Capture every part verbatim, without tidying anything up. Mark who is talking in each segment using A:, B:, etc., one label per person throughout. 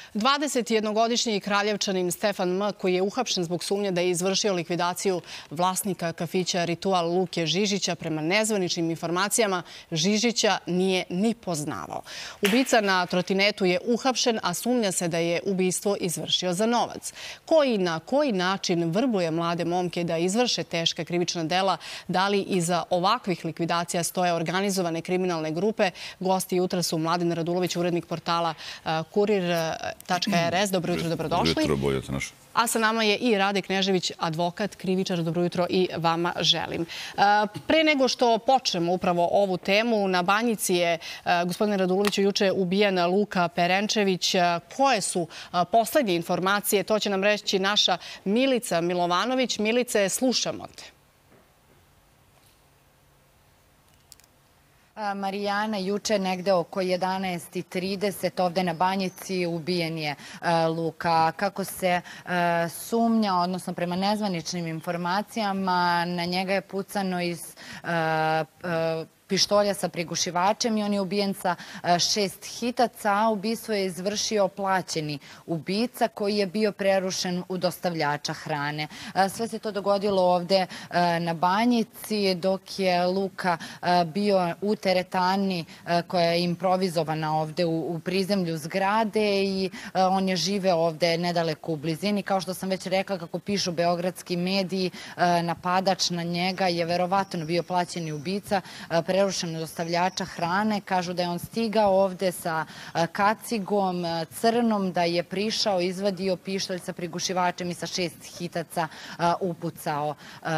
A: dvadesetjednogodišnji Kraljevčanin Stefan M., koji je uhapšen zbog sumnje da je izvršio likvidaciju vlasnika kafića Ritual Luke Žižića, prema nezvaničnim informacijama Žižića nije ni poznavao. Ubica na trotinetu je uhapšen, a sumnja se da je ubistvo izvršio za novac. Ko i na koji način vrbuje mlade momke da izvrše teška krivična dela, da li iza ovakvih likvidacija stoje organizovane kriminalne grupe? Gosti jutra su Mladen Radulović, urednik portala Kurir tačka er es. Dobro jutro, dobrodošli.
B: Dobro jutro, bolje te naše.
A: A sa nama je i Rade Knežević, advokat, krivičar. Dobro jutro i vama želim. Pre nego što počnemo upravo ovu temu, na Banjici je, gospodine Raduloviću, juče ubijen Luka Perenčević. Koje su poslednje informacije? To će nam reći naša Milica Milovanović. Milice, slušamo te.
C: Marijana, juče negde oko jedanaest i trideset ovde na Banjici ubijen je Luka. Kako se sumnja, odnosno prema nezvaničnim informacijama, na njega je pucano iz pištolja sa prigušivačem i on je ubijen sa šest hitaca, a ubistvo je izvršio plaćeni ubica koji je bio prerušen u dostavljača hrane. Sve se to dogodilo ovde na Banjici dok je Luka bio u teretani koja je improvizovana ovde u prizemlju zgrade i on je živeo ovde nedaleko u blizini. Kao što sam već rekla, kako pišu beogradski mediji, napadač na njega je verovatno bio plaćeni ubica, prerušen dostavljača hrane. Kažu da je on stigao ovde sa kacigom crnom, da je prišao, izvadio pištolj sa prigušivačem i sa šest hitaca upucao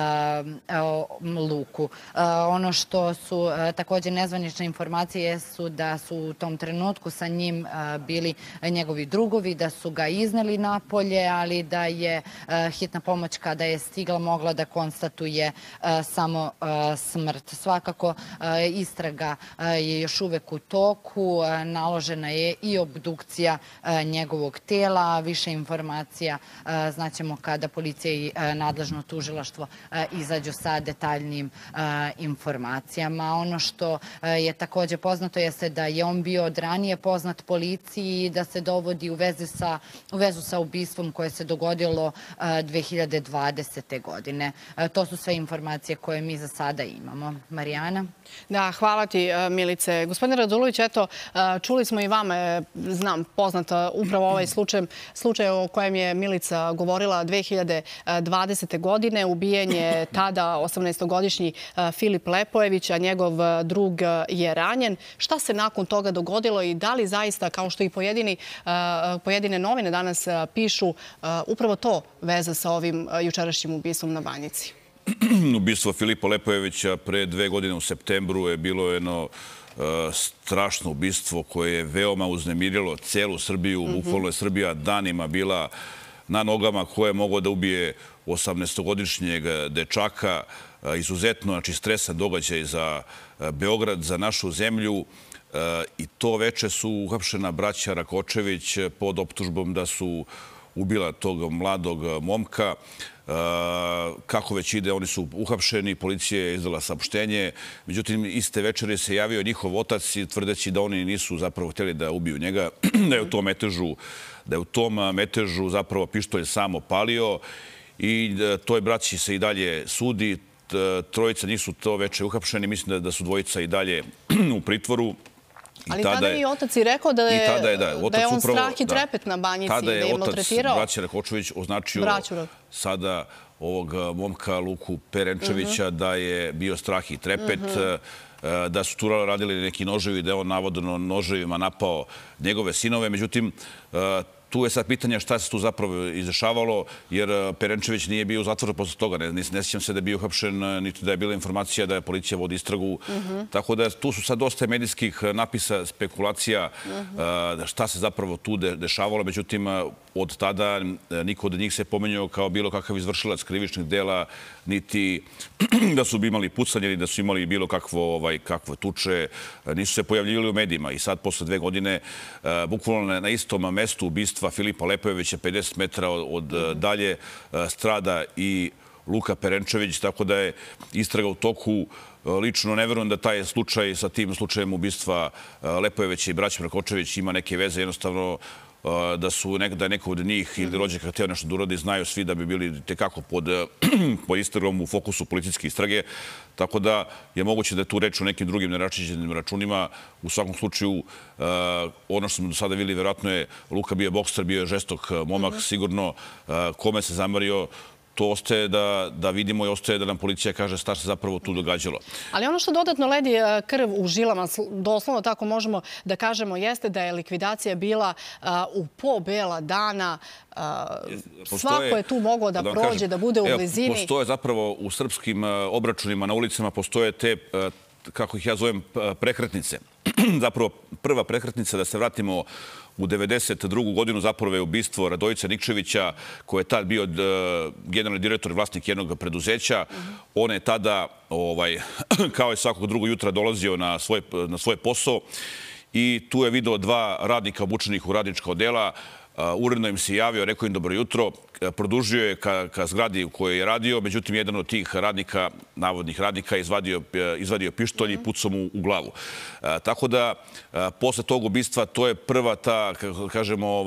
C: Luku. Ono što su takođe nezvanične informacije su da su u tom trenutku sa njim bili njegovi drugovi, da su ga izneli napolje, ali da je hitna pomoć kada je stigla mogla da konstatuje samo smrt. Svakako istraga je još uvek u toku, naložena je i obdukcija njegovog tela. Više informacija znaćemo kada policija i nadležno tužilaštvo izađu sa detaljnim informacijama. Ono što je takođe poznato jeste da je on bio od ranije poznat policiji i da se dovodi u vezu sa ubistvom koje se dogodilo dve hiljade dvadesete. godine. To su sve informacije koje mi za sada imamo. Marijana?
A: Da, hvala ti, Milice. Gospodine Radulović, eto, čuli smo i vama, znam, poznat upravo ovaj slučaj, slučaj o kojem je Milica govorila dve hiljade dvadesete. godine. Ubijen je tada osamnaestogodišnji Filip Lepojević, a njegov drug je ranjen. Šta se nakon toga dogodilo i da li zaista, kao što i pojedini, pojedine novine danas pišu, upravo to veza sa ovim jučerašnjim ubistvom na Banjici?
B: Ubistvo Filipa Lepojevića pre dve godine u septembru je bilo jedno strašno ubistvo koje je veoma uznemirilo celu Srbiju. Bukvalno je Srbija danima bila na nogama ko je mogao da ubije osamnaestogodišnjeg dečaka. Izuzetno, znači, stresan događaj za Beograd, za našu zemlju. I to veče su uhapšena braća Rakočević pod optužbom da su ubila tog mladog momka. Kako već ide, oni su uhapšeni, policija je izdala saopštenje. Međutim, iste večere se javio njihov otac tvrdeći da oni nisu zapravo htjeli da ubiju njega, da je u tom metežu, da je u tom metežu zapravo pištolj samo palio i toj braći se i dalje sudi. Trojica nisu to veče uhapšeni, mislim da su dvojica i dalje u pritvoru.
A: Ali tada je i otac i rekao da je on strah i trepet na Banjici, da je maltretirao.
B: Tada je otac braća Rakočević označio sada ovog momka Luku Perenčevića da je bio strah i trepet, da su tu radili neki noževi, da je on navodno noževima napao njegove sinove. Međutim, tu je sad pitanje šta se tu zapravo izdešavalo, jer Perenčević nije bio u zatvoru posle toga. Ne sjećam se da je bio uhapšen, niti da je bila informacija da je policija vodi istragu. Tako da tu su sad dosta medijskih napisa, spekulacija šta se zapravo tu dešavalo. Međutim, od tada niko od njih se pomenjao kao bilo kakav izvršilac krivičnih dela, niti da su imali pucanje, ni da su imali bilo kakvo tuče. Nisu se pojavljivali u medijima. I sad, posle dve godine, bukvalno na istom mestu ubistva Filipa Lepojevića, pedeset metara od dalje, strada i Luka Perenčević, tako da je istraga u toku. Lično ne verujem da taj slučaj sa tim slučajem ubistva Lepojevića i braćom Rakočević ima neke veze. Jednostavno, da su da je neko od njih ili rođaka htio nešto da uradi, znaju svi da bi bili tekako pod istragom u fokusu policijske istrage. Tako da je moguće da je tu reč o nekim drugim neraščišćenim računima. U svakom slučaju, ono što smo do sada vidjeli, vjerojatno je Luka bio bokser, bio je žestok momak, sigurno kome se zamario. To ostaje da vidimo i ostaje da nam policija kaže šta se zapravo tu događalo.
A: Ali ono što dodatno ledi krv u žilama, doslovno tako možemo da kažemo, jeste da je likvidacija bila u po bela dana. Svako je tu mogao da prođe, da bude u blizini.
B: Postoje zapravo u srpskim obračunima na ulicama, postoje te, kako ih ja zovem, prekretnice. Zapravo prva prekretnica, da se vratimo u devedeset drugu godinu, zapravo je ubistvo Radojica Nikčevića, koji je tad bio generalni direktor i vlasnik jednog preduzeća. On je tada, kao i svakog drugog jutra, dolazio na svoj posao i tu je video dva radnika obučenih u radnička odela. Uredno im se javio, rekao im dobro jutro, produžio je ka zgradi u kojoj je radio, međutim, jedan od tih radnika, navodnih radnika, izvadio pištolj i pucao mu u glavu. Tako da, posle tog ubistva, to je prva ta, kako kažemo,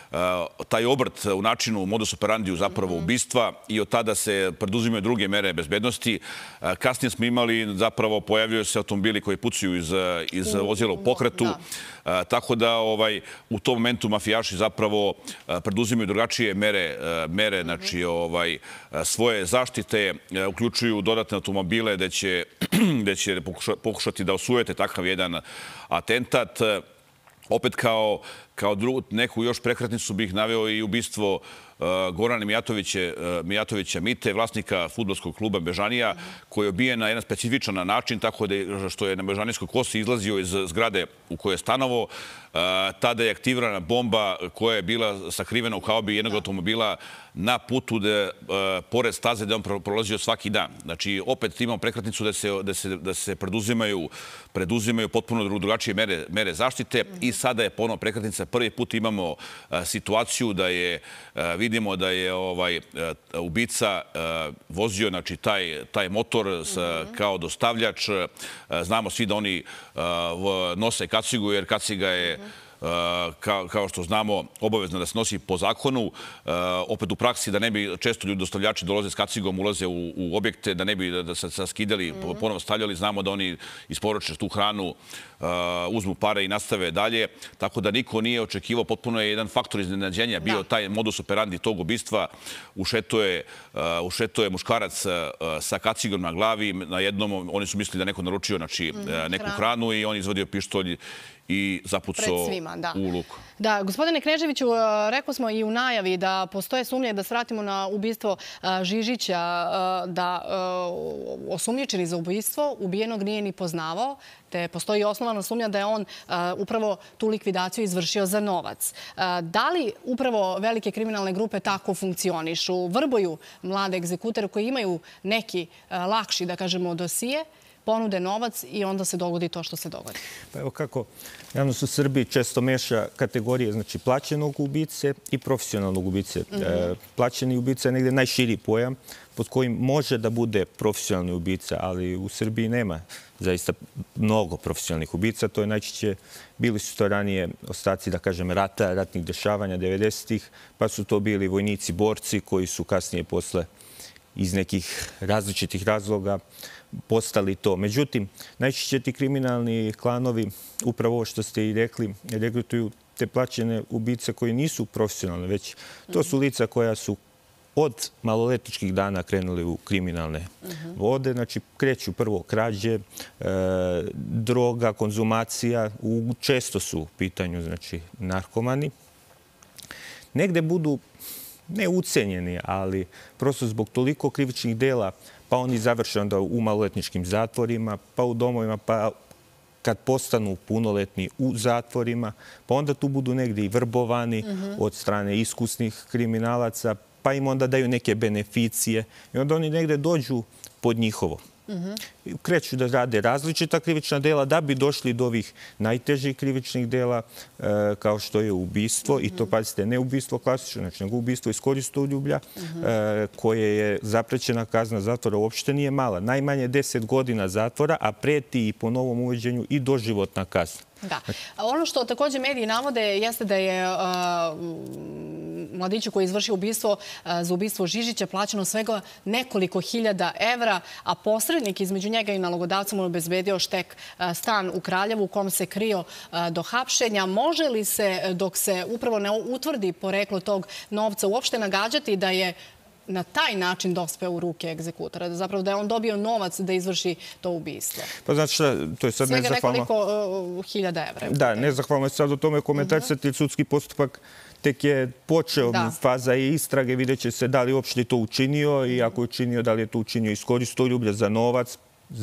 B: taj obrt u načinu modus operandiju zapravo ubistva i od tada se preduzimaju druge mere bezbednosti. Kasnije smo imali, zapravo, pojavio se automobili koji pucaju iz vozila u pokretu. Tako da, u tom momentu mafijaši zapravo preduzimaju drugačije mere mere, znači svoje zaštite, uključuju dodatne automobile gde će pokušati da osujete takav jedan atentat. Opet kao neku još prekretnicu bih naveo i ubistvo Gorana Mijatovića Mite, vlasnika fudbalskog kluba Bežanija, koji je ubijen na jedan specifičan način, tako da što je na Bežanijskoj kosi izlazio iz zgrade u kojoj je stanovo. Tada je aktivirana bomba koja je bila sakrivena u haobi jednog automobila na putu pored staze gde on prolazio svaki dan. Znači, opet imamo prekretnicu da se preduzimaju potpuno drugačije mere zaštite i sada je ponovno prekretnica. Prvi put imamo situaciju da je, vidimo da je ubica vozio taj motor kao dostavljač. Znamo svi da oni nose kacigu, jer kaciga je, kao što znamo, obavezno da se nosi po zakonu. Opet u praksi da ne bi često ljudi dostavljači dolaze s kacigom, ulaze u objekte, da ne bi da se skidali, ponovo stavljali. Znamo da oni isporuče tu hranu, uzmu pare i nastave dalje. Tako da niko nije očekivao, potpuno je jedan faktor iznenađenja bio taj modus operandi tog ubistva. Ušeto je muškarac sa kacigom na glavi. Na jednom, oni su mislili da neko naručio neku hranu i on izvadio pištolj i zapucao u luku.
A: Da, gospodine Kneževiću, rekao smo i u najavi da postoje sumnje, da se vratimo na ubistvo Žižića, da osumnjičeni za ubistvo ubijenog nije ni poznavao, te postoji osnovana sumnja da je on upravo tu likvidaciju izvršio za novac. Da li upravo velike kriminalne grupe tako funkcionišu, vrbuju mlade egzekutere koji imaju neki lakši, da kažemo, dosije, ponude novac i onda se dogodi to što se dogodi?
D: Pa evo kako, javnost u Srbiji često meša kategorije, znači plaćenog ubice i profesionalnog ubice. Plaćeni ubica je negdje najširi pojam pod kojim može da bude profesionalni ubica, ali u Srbiji nema zaista mnogo profesionalnih ubica. To je najčešće, bili su to ranije ostaci, da kažem, rata, ratnih dešavanja devedesetih, pa su to bili vojnici, borci koji su kasnije posle iz nekih različitih razloga postali to. Međutim, najčešće ti kriminalni klanovi, upravo ovo što ste i rekli, regrutuju te plaćene ubice koji nisu profesionalne, već to su lica koja su od maloletničkih dana krenuli u kriminalne vode. Znači, kreću prvo krađe, droga, konzumacija, često su u pitanju narkomani. Negde budu ne ucenjeni, ali prosto zbog toliko krivičnih dela, pa oni završe onda u maloletničkim zatvorima, pa u domovima, pa kad postanu punoletni u zatvorima, pa onda tu budu negdje i vrbovani od strane iskusnih kriminalaca, pa im onda daju neke beneficije i onda oni negdje dođu pod njihovo. Kreću da rade različita krivična dela da bi došli do ovih najtežih krivičnih dela kao što je ubistvo, i to, pazite, ne ubistvo klasično, znači nego ubistvo iz koristoljublja, koje je zaprećena kazna zatvora, uopšte nije mala. Najmanje deset godina zatvora, a preti i po novom uveđenju i doživotna kazna.
A: Da. Ono što također mediji navode jeste da je mladiću koji je izvršio ubistvo za ubistvo Žižića plaćeno svega nekoliko hiljada evra, a posrednik između njega i nalogodavca mu obezbedio štek stan u Kraljevu u kom se krio do hapšenja. Može li se, dok se upravo ne utvrdi poreklo tog novca, uopšte nagađati da je na taj način dospeo u ruke egzekutora? Zapravo da je on dobio novac da izvrši to ubistvo.
D: Pa znači šta, to je sad nezahvalno...
A: Svega nekoliko hiljada evra.
D: Da, nezahvalno je sad o tome komentarisati. Sudski postupak tek je počeo, faza je istrage, vidjet će se da li uopšte to učinio i ako je učinio, da li je to učinio iz koristoljublja za novac,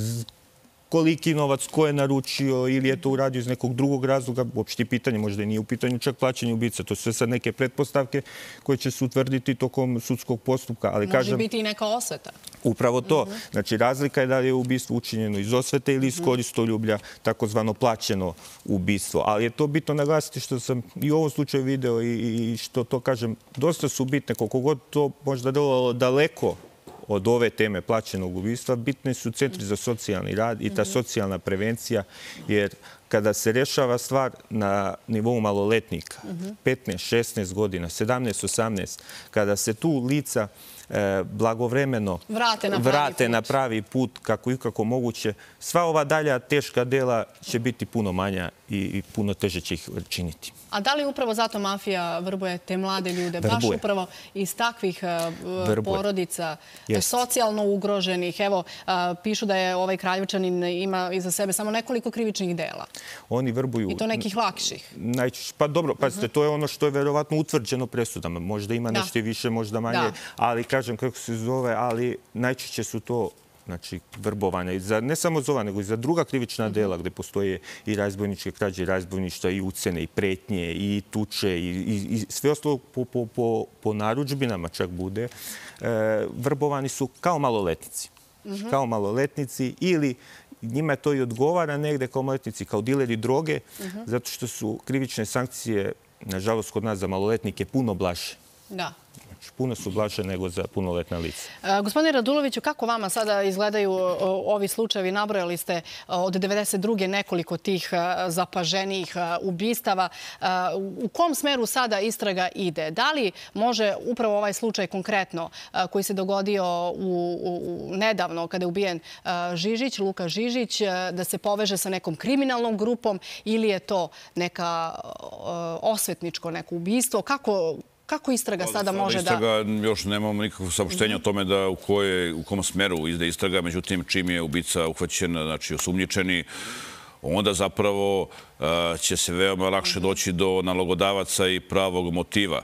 D: koliki novac, ko je naručio ili je to uradio iz nekog drugog razloga, uopšte pitanje, možda i nije u pitanju čak plaćanje ubica. To su sve sad neke pretpostavke koje će se utvrditi tokom sudskog postupka.
A: Može biti i neka osveta.
D: Upravo to. Znači, razlika je da li je ubistvo učinjeno iz osvete ili iz koristoljublja, takozvano plaćeno ubistvo. Ali je to bitno naglasiti što sam i u ovom slučaju video i što to kažem, dosta su bitne, koliko god to možda delovalo daleko od ove teme plaćenog ubistva, bitni su centri za socijalni rad i ta socijalna prevencija, jer kada se rješava stvar na nivou maloletnika, petnaest šesnaest godina, sedamnaest osamnaest, kada se tu lica blagovremeno vrate na pravi put kako i kako moguće, sva ova dalja teška dela će biti puno manja i puno teže će ih činiti.
A: A da li upravo zato mafija vrbuje te mlade ljude? Baš upravo iz takvih porodica, socijalno ugroženih. Evo, pišu da je ovaj Kraljevčanin ima iza sebe samo nekoliko krivičnih dela.
D: Oni vrbuju...
A: I to nekih lakših.
D: Pa dobro, pazite, to je ono što je verovatno utvrđeno presudama. Možda ima nešto više, možda manje, ali kažem kako se zove, ali najčešće su to znači vrbovanja, ne samo za ova, nego i za druga krivična dela gde postoje i razbojničke krađe, i razbojništva, i ucene, i pretnje, i tuče, i sve ostalo po narudžbinama čak bude, vrbovani su kao maloletnici. Kao maloletnici ili njima to i odgovara negde kao maloletnici, kao dileri droge, zato što su krivične sankcije, nažalost, kod nas za maloletnike puno blaže.
A: Da.
D: Puno su blaže nego za punoletna lica.
A: Gospodine Raduloviću, kako vama sada izgledaju ovi slučajevi? Nabrojali ste od devedeset druge nekoliko tih zapaženijih ubistava. U kom smeru sada istraga ide? Da li može upravo ovaj slučaj konkretno koji se dogodio nedavno kada je ubijen Žižić, Luka Žižić, da se poveže sa nekom kriminalnom grupom ili je to neka osvetničko neko ubistvo? Kako Kako istraga sada može da...
B: Istraga, još nemamo nikakvo saopštenje o tome da u kom smeru ide istraga. Međutim, čim je ubica uhvaćen, znači osumnjičeni, onda zapravo će se veoma lakše doći do nalogodavaca i pravog motiva.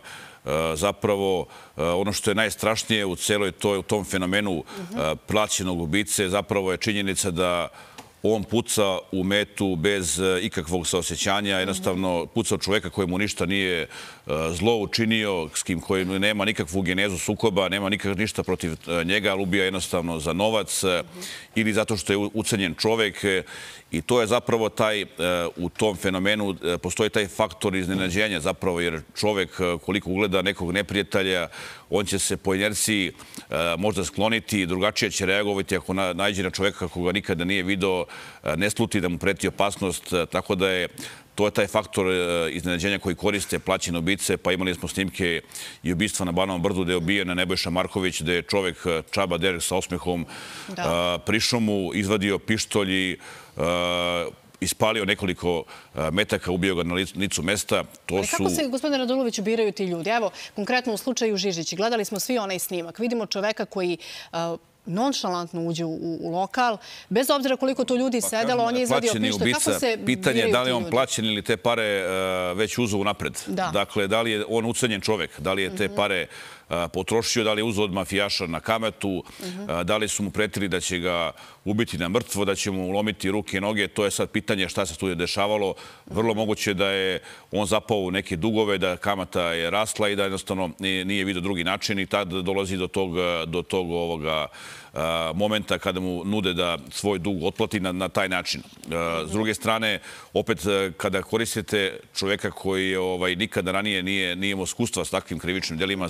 B: Zapravo, ono što je najstrašnije u celoj tom fenomenu plaćenog ubice, zapravo je činjenica da on puca u metu bez ikakvog saosjećanja, jednostavno puca od čoveka kojemu ništa nije zlo učinio, s kim koji nema nikakvu genezu sukoba, nema nikak ništa protiv njega, ali ubija jednostavno za novac ili zato što je ucenjen čovek. I to je zapravo taj, u tom fenomenu postoji taj faktor iznenađenja zapravo, jer čovek koliko ugleda nekog neprijatelja, on će se po inerciji možda skloniti i drugačije će reagovati ako nađe na čoveka kako ga nikada nije video, ne sluti da mu preti opasnost, tako da je to je taj faktor iznenađenja koji koriste plaćene ubice, pa imali smo snimke i ubistva na Banovom brdu gde je ubijen Nebojša Marković, gde je čovek Čaba Derek sa osmehom prišao mu, izvadio pištolj i ispalio nekoliko metaka, ubio ga na licu mesta.
A: Kako se, gospodine Raduloviću, biraju ti ljudi? Evo, konkretno u slučaju Žižić, gledali smo svi onaj snimak. Vidimo čoveka koji nonšalantno uđe u lokal, bez obzira koliko to ljudi sedelo, on je izvadio pištolj. Kako se biraju ti ljudi?
B: Pitanje je da li je on plaćen ili te pare već uzeo unapred. Dakle, da li je on ucenjen čovek, da li je te pare potrošio, da li je uzeo od mafijaša na kametu, da li su mu pretili da će ga ubiti na mrtvo, da će mu ulomiti ruke i noge. To je sad pitanje šta se tu je dešavalo. Vrlo moguće da je on zapao u neke dugove, da kamata je rasla i da jednostavno nije vidio drugi način i tad dolazi do tog ovoga momenta kada mu nude da svoj dug otplati na taj način. S druge strane, opet kada koristite čoveka koji nikada ranije nije imao iskustva s takvim krivičnim delima, sa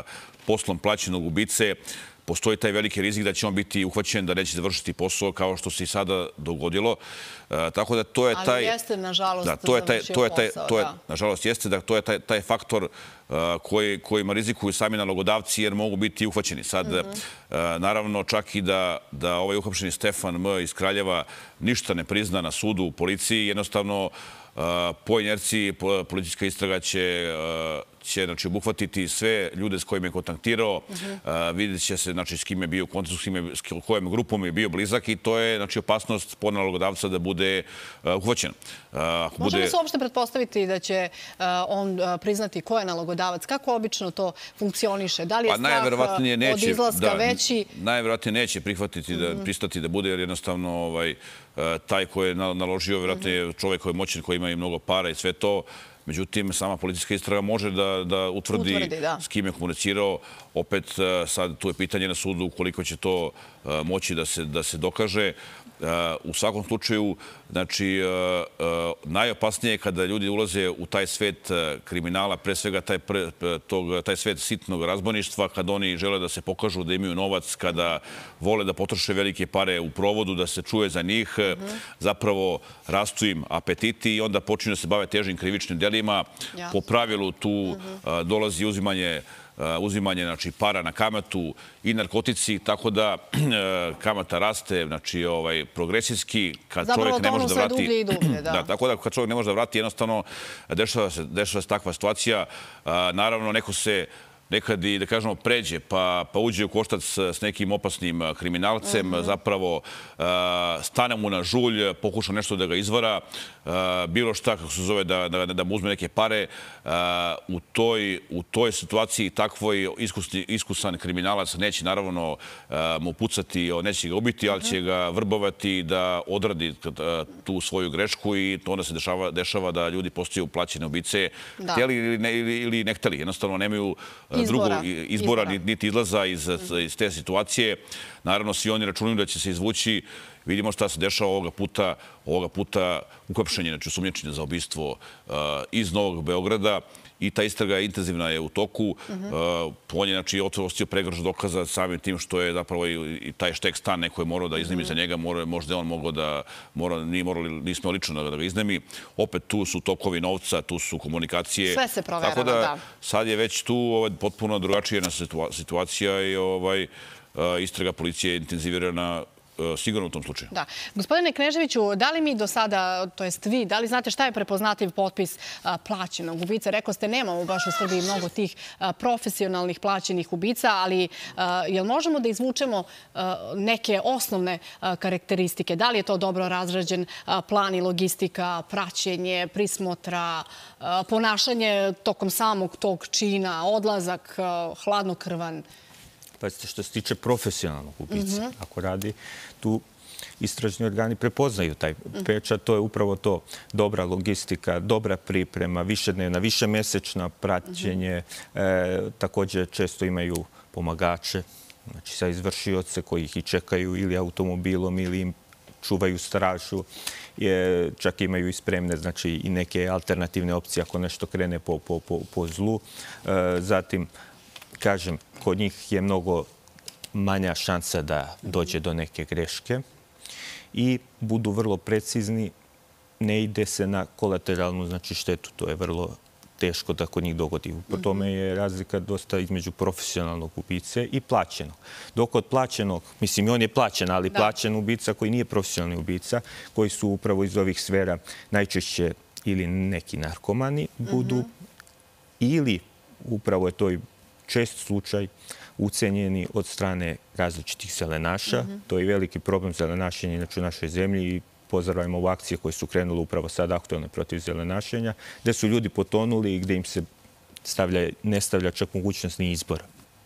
B: poslom plaćenog ubice, postoji taj veliki rizik da će on biti uhvaćen, da neće završiti posao kao što se i sada dogodilo. Tako da to je taj...
A: Ali jeste, nažalost, završio posao.
B: Nažalost, jeste da to je taj faktor kojima rizikuju sami nalogodavci jer mogu biti uhvaćeni. Sad, naravno, čak i da ovaj uhapšeni Stefan M. iz Kraljeva ništa ne prizna na sudu u policiji, jednostavno po inerciji policijska istraga će će obuhvatiti sve ljude s kojima je kontaktirao, vidjet će se s kim je bio u kontaktu, s kojom grupom je bio blizak i to je opasnost po nalogodavca da bude uhvaćen.
A: Može li se uopšte pretpostaviti da će on priznati ko je nalogodavac? Kako obično to funkcioniše? Da li je strah od izlaska veći?
B: Najverovatnije neće prihvatiti, pristati da bude, jer jednostavno taj koji je naložio, vjerojatno je čovjek koji je moćan, koji ima i mnogo para i sve to. Međutim, sama policijska istraga može da utvrdi s kim je komunicirao. Opet, sad tu je pitanje na sudu koliko će to moći da se dokaže. U svakom slučaju, znači, najopasnije je kada ljudi ulaze u taj svet kriminala, pre svega taj svet sitnog razbojništva, kada oni žele da se pokažu da imaju novac, kada vole da potroše velike pare u provodu, da se čuje za njih, zapravo rastu im apetiti i onda počinju da se bave težim krivičnim delima. Po pravilu tu dolazi uzimanje uzimanje para na kamatu i narkotici, tako da kamata raste progresijski.
A: Zapravo to ono sve dublje i dublje, da.
B: Tako da kad čovjek ne može da vrati, jednostavno dešava se takva situacija. Naravno, neko se nekad i, da kažemo, pređe pa uđe u koštac s nekim opasnim kriminalcem, zapravo stane mu na žulj, pokuša nešto da ga izvara, bilo šta, kako se zove, da mu uzme neke pare. U toj situaciji takvoj iskusan kriminalac neće, naravno, mu pucati, neće ga ubiti, ali će ga vrbovati da odradi tu svoju grešku i onda se dešava da ljudi postaju plaćene ubice, htjeli ili ne htjeli. Jednostavno, nemaju drugog izbora, niti izlaza iz te situacije. Naravno, svi oni računaju da će se izvući. Vidimo šta se dešava ovoga puta. Ovoga puta uhapšenje, znači osumnjičenje za ubistvo iz Novog Beograda. I ta istraga intenzivna je u toku. On je, znači, otvorostio pregršt dokaza samim tim što je zapravo i taj štek stan neko je morao da iznemi za njega. Možda je on mogao da, nismo lično da ga iznemi. Opet tu su tokovi novca, tu su komunikacije.
A: Sve se proverava, da.
B: Tako da sad je već tu potpuno drugačija situacija i istraga policije je intenzivirana sigurno u tom slučaju.
A: Da. Gospodine Kneževiću, da li mi do sada, to jest vi, da li znate šta je prepoznativ potpis plaćenog ubica? Rekao ste, nemamo baš u Srbiji mnogo tih profesionalnih plaćenih ubica, ali jel možemo da izvučemo neke osnovne karakteristike? Da li je to dobro razrađen plan i logistika, praćenje, prismotra, ponašanje tokom samog tog čina, odlazak, hladnokrvan?
D: Pazite, što se tiče profesionalnog ubice, ako radi, tu istražni organi prepoznaju taj pečat. To je upravo to. Dobra logistika, dobra priprema, višednevna, višemesečna praćenje. Također često imaju pomagače, znači sa izvršioce koji ih i čekaju ili automobilom ili im čuvaju stražu. Čak imaju i spremne, znači, i neke alternativne opcije ako nešto krene po zlu. Zatim, kažem, kod njih je mnogo manja šansa da dođe do neke greške i budu vrlo precizni, ne ide se na kolateralnu, znači, štetu. To je vrlo teško da kod njih dogodi. Po tome je razlika dosta između profesionalnog ubice i plaćenog. Dok od plaćenog, mislim, i on je plaćen, ali plaćen ubica koji nije profesionalni ubica, koji su upravo iz ovih sfera najčešće ili neki narkomani budu ili upravo je to i čest slučaj ucenjeni od strane različitih zelenaša. To je veliki problem zelenašenja u našoj zemlji i pozdravljamo u akcije koje su krenule upravo sad aktualne protiv zelenašenja, gde su ljudi potonuli i gde im se ne stavlja čak mogućnost ni izbora.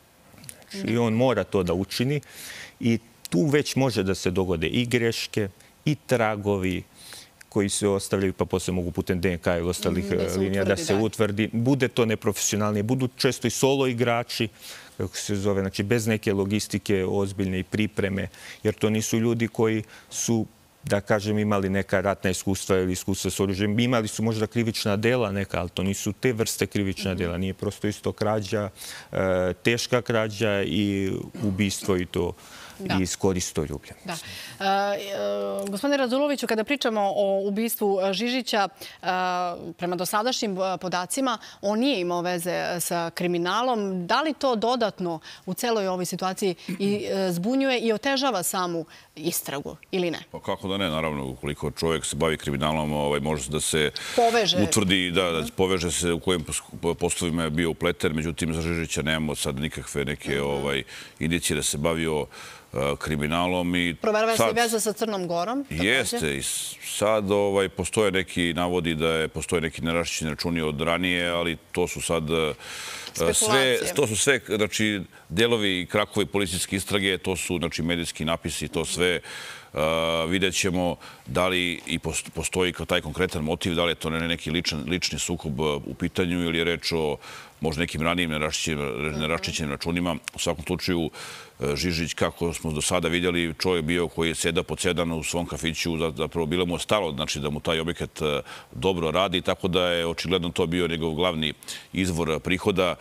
D: I on mora to da učini i tu već može da se dogode i greške i tragovi koji se ostavljaju, pa posle mogu putem D N K ili ostalih linija da se utvrdi. Bude to neprofesionalnije. Budu često i solo igrači, kako se zove, znači bez neke logistike ozbiljne i pripreme, jer to nisu ljudi koji su da kažem, imali neka ratna iskustva ili iskustva s oružjem. Imali su možda krivična dela neka, ali to nisu te vrste krivična dela. Nije prosto isto krađa, teška krađa i ubistvo i to i s koristoljubljem.
A: Gospodine Raduloviću, kada pričamo o ubistvu Žižića, prema dosadašnjim podacima, on nije imao veze sa kriminalom. Da li to dodatno u celoj ovoj situaciji zbunjuje i otežava samu istragu ili ne?
B: Pa kako da ne, naravno, ukoliko čovjek se bavi kriminalom, može da se utvrdi, da poveže se u kojim poslovima je bio upleten. Međutim, za Žižića nemamo sad nikakve neke indicije da se bavio kriminalom.
A: Proverava se i veza sa Crnom Gorom?
B: Jeste. I sad postoje neki navodi da postoje neki nerašćeni računi od ranije, ali to su sad sve, to su sve, znači, delovi i krakovi policijske istrage, to su, znači, medijski napisi, to sve. Vidjet ćemo da li i postoji kao taj konkretan motiv, da li je to neki lični sukob u pitanju ili je reč o možda nekim ranijim neraščićenim računima. U svakom slučaju, Žižić, kako smo do sada vidjeli, čovjek bio koji je seda pod sedan u svom kafiću, zapravo bilo mu stalo da mu taj objekat dobro radi, tako da je očigledno to bio njegov glavni izvor prihoda.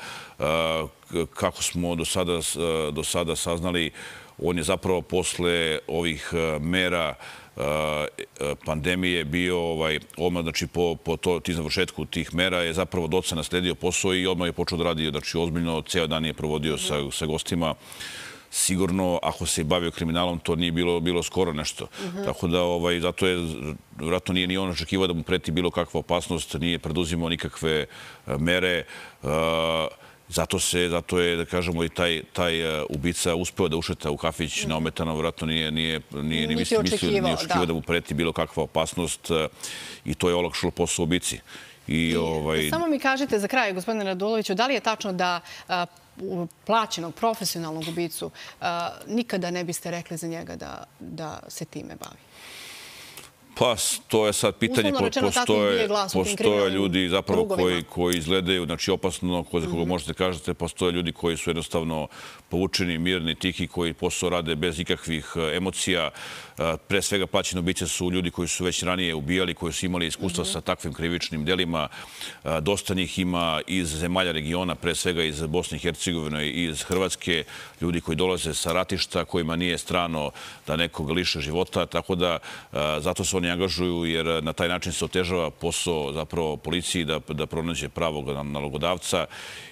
B: Kako smo do sada saznali, on je zapravo posle ovih mera pandemije bio odmah, znači po tim završetku tih mera je zapravo od oca nasledio posao i odmah je počeo da radi, znači ozbiljno, ceo dan je provodio sa gostima. Sigurno, ako se je bavio kriminalom, to nije bilo skoro nešto. Tako da, zato je, vjerojatno nije ni on očekivao da mu preti bilo kakva opasnost, nije preduzimao nikakve mere. Zato se, zato je, da kažemo, i taj ubica uspeo da ušeta u kafić neometano, vjerojatno nije ni mislio, nije očekivao da mu preti bilo kakva opasnost i to je olakšalo posao ubici.
A: Samo mi kažite za kraj, gospodine Raduloviću, da li je tačno da plaćenog, profesionalnog ubicu nikada ne biste rekli za njega da se time bavi?
B: Pa, to je sad pitanje. Postoje ljudi zapravo koji izgledaju, znači opasno, za koga možete kažete, postoje ljudi koji su jednostavno povučeni, mirni, tihi, koji posao rade bez ikakvih emocija. Pre svega plaćeni ubice su ljudi koji su već ranije ubijali, koji su imali iskustva sa takvim krivičnim delima. Dosta njih ima iz zemalja regiona, pre svega iz Bosne i Hercegovine i iz Hrvatske, ljudi koji dolaze sa ratišta, kojima nije strano da nekog liše života, tako da zato se oni angažuju, jer na taj način se otežava posao zapravo policiji da pronađe pravog nalogodavca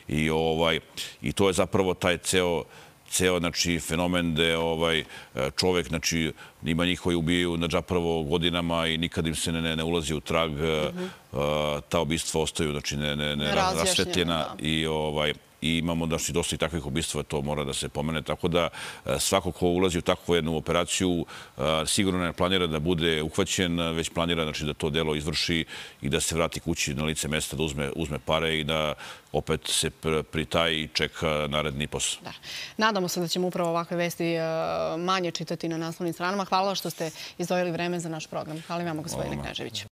B: i to je zapravo taj ceo ceo fenomen gde čovek, znači, ima njih koji ubijaju zapravo godinama i nikad im se ne ulazi u trag. Ta ubistva ostaju, znači, nerasvetljena i imamo dosta i takvih ubistva, to mora da se pomene. Tako da svako ko ulazi u takvu jednu operaciju sigurno ne planira da bude uhvaćen, već planira da to delo izvrši i da se vrati kući na lice mesta, da uzme pare i da opet se pritaji i čeka naredni posao.
A: Nadamo se da ćemo upravo ovakve vesti manje čitati na naslovnim stranama. Hvala što ste izdvojili vreme za naš program. Hvala vam, gospodine Knežević.